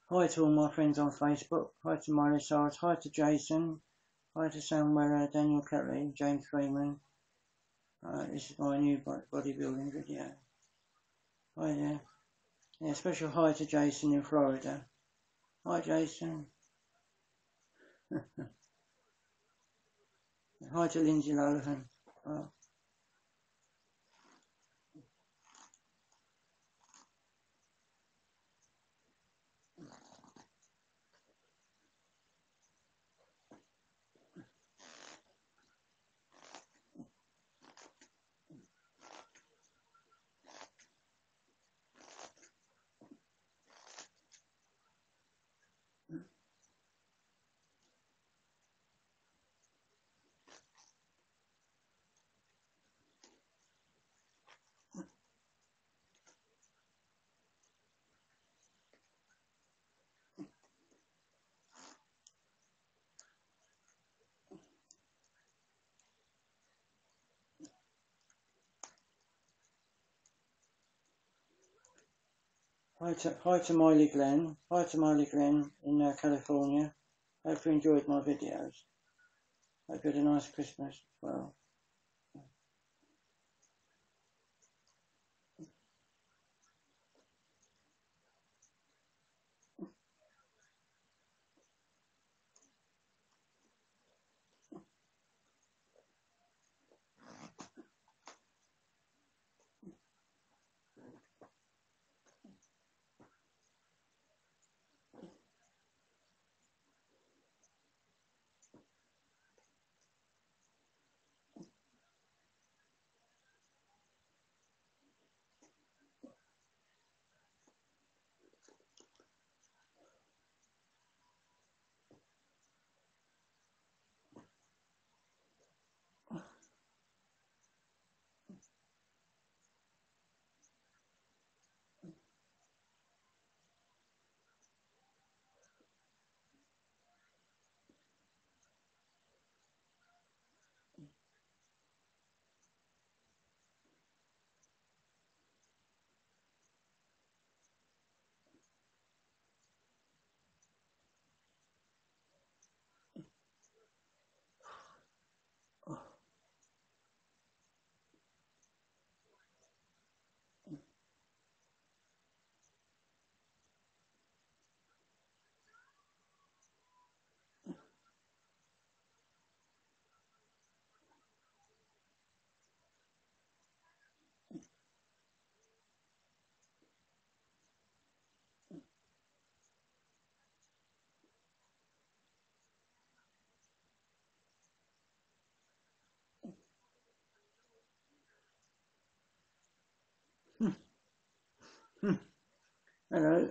Hi to all my friends on Facebook. Hi to Miley Cyrus. Hi to Jason. Hi to Sam Weller, Daniel Kelly, James Freeman. This is my new bodybuilding video. Hi there. Yeah, special hi to Jason in Florida. Hi Jason. Hi to Lindsay Lohan. Hi to Miley Glenn. Hi to Miley Glenn in California. Hope you enjoyed my videos. Hope you had a nice Christmas as well. Hello.